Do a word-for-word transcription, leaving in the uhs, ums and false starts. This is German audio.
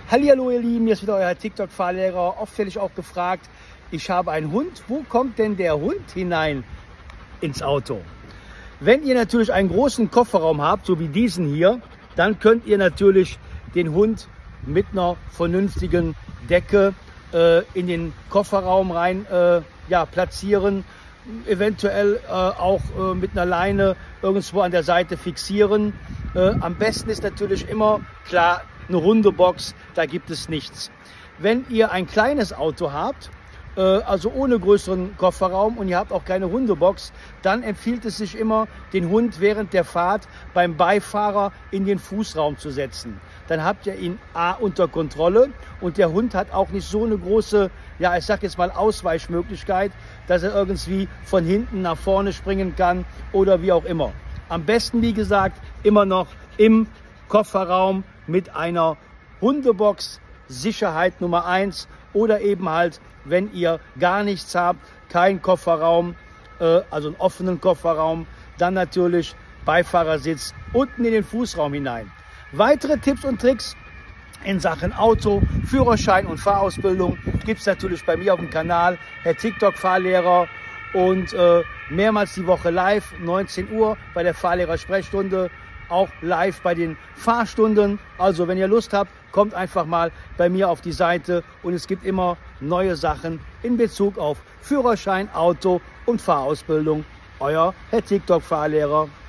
Hallihallo ihr Lieben, hier ist wieder euer TikTok-Fahrlehrer. Oft werde ich auch gefragt, ich habe einen Hund, wo kommt denn der Hund hinein ins Auto? Wenn ihr natürlich einen großen Kofferraum habt, so wie diesen hier, dann könnt ihr natürlich den Hund mit einer vernünftigen Decke äh, in den Kofferraum rein äh, ja, platzieren, eventuell äh, auch äh, mit einer Leine irgendwo an der Seite fixieren. Äh, am besten ist natürlich immer, klar, eine Hundebox, da gibt es nichts. Wenn ihr ein kleines Auto habt, äh, also ohne größeren Kofferraum, und ihr habt auch keine Hundebox, dann empfiehlt es sich immer, den Hund während der Fahrt beim Beifahrer in den Fußraum zu setzen. Dann habt ihr ihn A unter Kontrolle und der Hund hat auch nicht so eine große, ja ich sag jetzt mal Ausweichmöglichkeit, dass er irgendwie von hinten nach vorne springen kann oder wie auch immer. Am besten, wie gesagt, immer noch im Kofferraum mit einer Hundebox, Sicherheit Nummer eins, oder eben halt, wenn ihr gar nichts habt, kein Kofferraum, äh, also einen offenen Kofferraum, dann natürlich Beifahrersitz unten in den Fußraum hinein. Weitere Tipps und Tricks in Sachen Auto, Führerschein und Fahrausbildung gibt es natürlich bei mir auf dem Kanal, Herr TikTok-Fahrlehrer, und äh, mehrmals die Woche live, neunzehn Uhr bei der Fahrlehrer-Sprechstunde, auch live bei den Fahrstunden. Also wenn ihr Lust habt, kommt einfach mal bei mir auf die Seite und es gibt immer neue Sachen in Bezug auf Führerschein, Auto und Fahrausbildung. Euer Herr TikTok-Fahrlehrer.